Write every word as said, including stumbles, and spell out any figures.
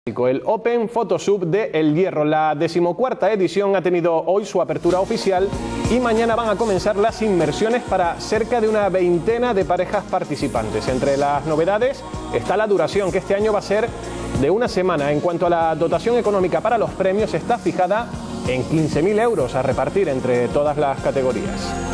El Open Photoshoot de El Hierro, la decimocuarta edición, ha tenido hoy su apertura oficial y mañana van a comenzar las inmersiones para cerca de una veintena de parejas participantes. Entre las novedades está la duración, que este año va a ser de una semana. En cuanto a la dotación económica para los premios, está fijada en quince mil euros a repartir entre todas las categorías.